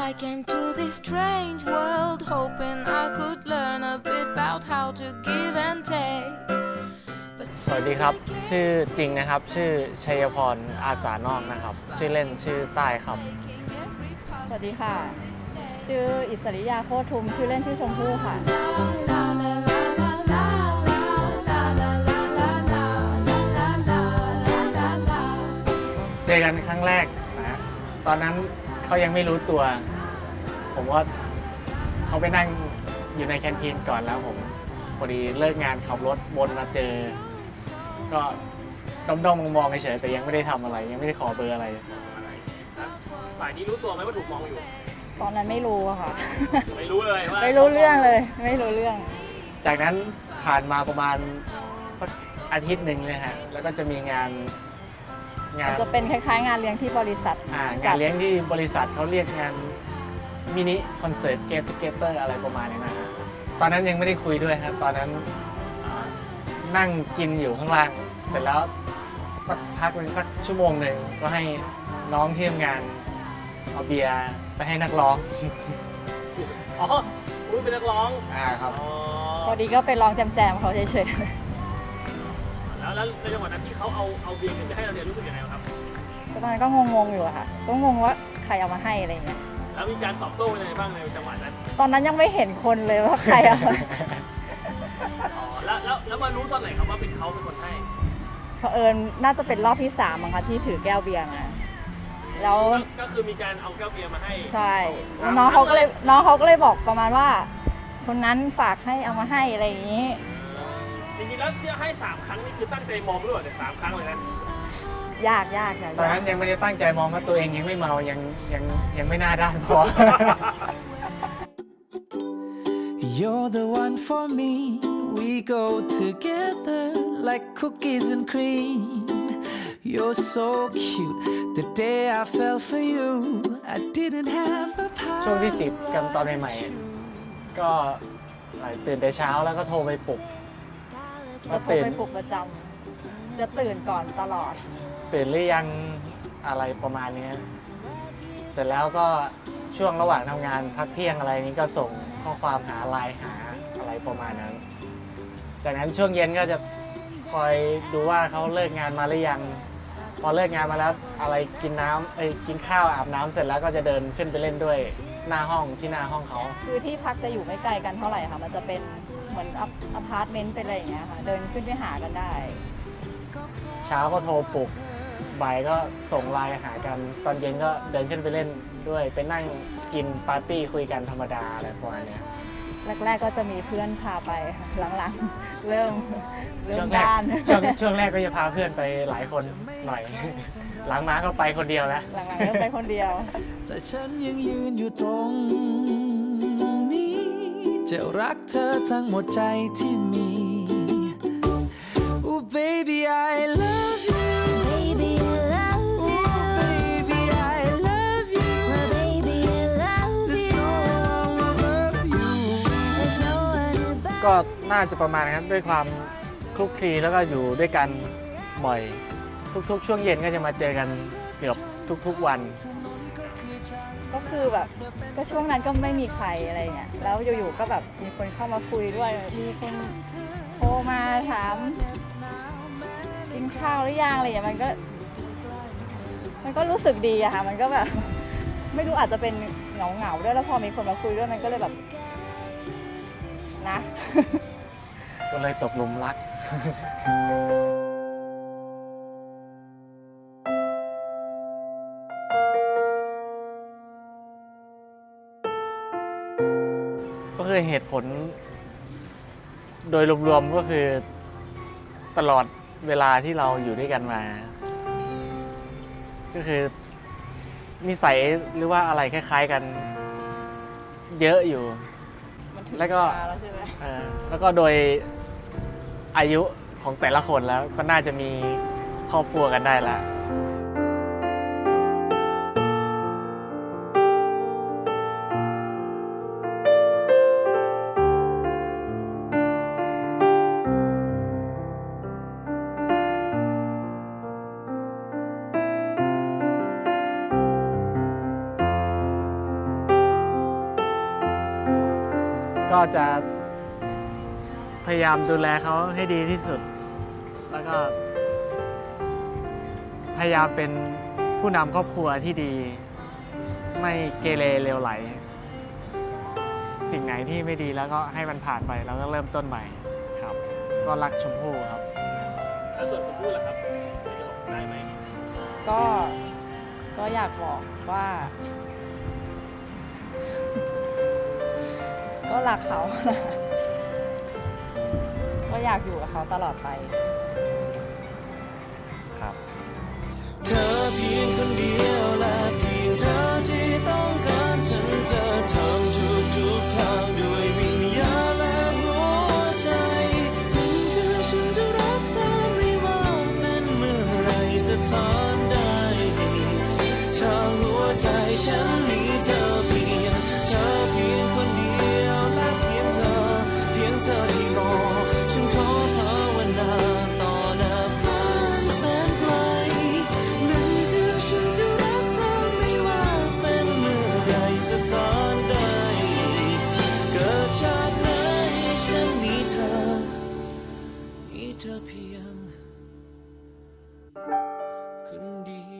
I came to this strange world hoping I could learn a bit about how to give and take สวัสดีครับชื่อจริงนะครับชื่อชัยพรอาสานอกนะครับชื่อเล่นชื่อใต้ครับสวัสดีค่ะชื่ออิสริยาโคตรทุมชื่อเล่นชื่อชมพู่ค่ะเจอกันครั้งแรกนะตอนนั้นเขายังไม่รู้ตัวผมว่าเขาไปนั่งอยู่ในแคนทีนก่อนแล้วผมพอดีเลิกงานขับรถวนมาเจอก็ด้อมๆมองๆเฉยๆแต่ยังไม่ได้ทำอะไรยังไม่ได้ขอเบอร์อะไรฝ่ายนี้รู้ตัวไหมว่าถูกมองอยู่ตอนนั้นไม่รู้อะค่ะไม่รู้เลยว่าไม่รู้เรื่องเลยไม่รู้เรื่องจากนั้นผ่านมาประมาณสักอาทิตย์หนึ่งเลยฮะแล้วก็จะมีงานจะเป็นคล้ายๆงานเลี้ยงที่บริษัทงานเลี้ยงที่บริษัทเขาเรียกงานมินิคอนเสิร์ตเกตเตอร์อะไรประมาณนี้นะฮะตอนนั้นยังไม่ได้คุยด้วยครับตอนนั้นนั่งกินอยู่ข้างล่างเสร็จแล้วสักพักนึงสักชั่วโมงหนึ่งก็ให้น้องที่ทำงานเอาเบียร์ไปให้นักร้องอ๋อรู้เป็นนักร้องครับพอดีก็ไปร้องแจมๆเขาเฉยๆแล้วในจังหวะนั้นที่เขาเอาเบียร์ไปให้เราเนี่ยรู้สึกยังไงครับตอนนั้นก็งงๆอยู่อะค่ะก็งงว่าใครเอามาให้อะไรเงี้ยแล้วมีการตอบโต้อะไรบ้างในจังหวะนั้นตอนนั้นยังไม่เห็นคนเลยว่าใครเอาแล้วมารู้ตอนไหนครับว่าเป็นเขาเป็นคนให้เผอิญน่าจะเป็นรอบที่3มั้งคะที่ถือแก้วเบียร์มาแล้วก็คือมีการเอาแก้วเบียร์มาให้ใช่น้องเขาก็เลยบอกประมาณว่าคนนั้นฝากให้เอามาให้อะไรอย่างนี้จริงๆแล้วที่ให้3 ครั้งนี่คือตั้งใจมองด้วยแต่3 ครั้งเลยนะยากตอนนั้นยังไม่ได้ตั้งใจมองว่าตัวเองยังไม่เมายังไม่น่าด้านพอ You're the one for me we go together like cookies and cream You're so cute the day I fell for you I didn't have a power ช่วงที่จีบกันตอนใหม่ๆก็ตื่นแต่เช้าแล้วก็โทรไปปลุกประจำจะตื่นก่อนตลอดตื่นหรือยังอะไรประมาณนี้เสร็จแล้วก็ช่วงระหว่างทำงานพักเที่ยงอะไรนี้ก็ส่งข้อความหาไลน์หาอะไรประมาณนั้นจากนั้นช่วงเย็นก็จะคอยดูว่าเขาเลิกงานมาหรือยังพอเลิกงานมาแล้วอะไรกินข้าวอาบน้ำเสร็จแล้วก็จะเดินขึ้นไปเล่นด้วยหน้าห้องเขาคือที่พักจะอยู่ไม่ไกลกันเท่าไหร่ค่ะมันจะเป็นเหมือนอพาร์ตเมนต์เป็นอะไรอย่างเงี้ยค่ะเดินขึ้นไปหากันได้เช้าก็โทรปลุกบ่ายก็ส่งไลน์หากันตอนเย็นก็เดินขึ้นไปเล่นด้วยไปนั่งกินปาร์ตี้คุยกันธรรมดาอะไรประมาณนี้แรกๆก็จะมีเพื่อนพาไปหลังๆเริ่มด้านช่วงแรกก็จะพาเพื่อนไปหลายคนหน่อยหลังมาก็ไปคนเดียวแล้วหลังๆเริ่มไปคนเดียวแต่ฉันยังยืนอยู่ตรงนี้จะรักเธอทั้งหมดใจที่มี Oh baby I love you Baby I love you Baby I love you Baby I love you There's no one above you There's no one above ก็น่าจะประมาณนั้นด้วยความคลุกคลีแล้วก็อยู่ด้วยกันบ่อยทุกๆช่วงเย็นก็จะมาเจอกันเกือบทุกๆวันก็คือแบบก็ช่วงนั้นก็ไม่มีใครอะไรเงี้ยแล้วอยู่ๆก็แบบมีคนเข้ามาคุยด้วยมีคนโทรมาถามกินข้าวหรือยังอะไรอย่างเงี้ยมันก็รู้สึกดีอะค่ะมันก็แบบไม่รู้อาจจะเป็นเหงาด้วยแล้วพอมีคนมาคุยด้วยมันก็เลยแบบนะก็เลยตกหลุมรักก็คือเหตุผลโดยรวมๆก็คือตลอดเวลาที่เราอยู่ด้วยกันมาก็คือนิสัยหรือว่าอะไรคล้ายๆกันเยอะอยู่แล้วก็โดยอายุของแต่ละคนแล้วก็น่าจะมีครอบครัวกันได้แล้วก็จะพยายามดูแลเขาให้ดีที่สุด แล้วก็พยายามเป็นผู้นำครอบครัวที่ดี ไม่เกเรเลวไหล สิ่งไหนที่ไม่ดีแล้วก็ให้มันผ่านไปแล้วก็เริ่มต้นใหม่ครับ ก็รักชมพู่ครับแล้วส่วนคุณพูดล่ะครับจะบอกได้ไหมก็อยากบอกว่า ก็รักเขา ก็อยากอยู่กับเขาตลอดไปครับเธอเพียงคนเดียวและเพียงเธอที่ต้องการฉันจะทำทุกทางด้วยวิญญาณและหัวใจนั่นคือฉันจะรักเธอไม่ว่าเป็นเมื่อไรสถานใดถ้าหัวใจฉันมีเธอเพียงคนเดียวและเพียงเธอที่รอฉันขอภาวนาต่อหน้าฟ้าแสนไกลนั่นคือฉันจะรักเธอไม่ว่าเป็นเมื่อไรสถานใดเกิดชาติไหนฉันมีเธอเพียงคนเดียว